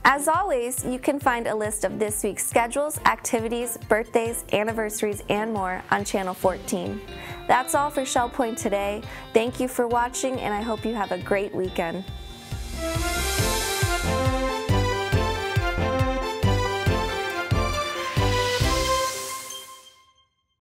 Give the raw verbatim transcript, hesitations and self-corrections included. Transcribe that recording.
As always, you can find a list of this week's schedules, activities, birthdays, anniversaries, and more on Channel fourteen. That's all for Shell Point today. Thank you for watching, and I hope you have a great weekend.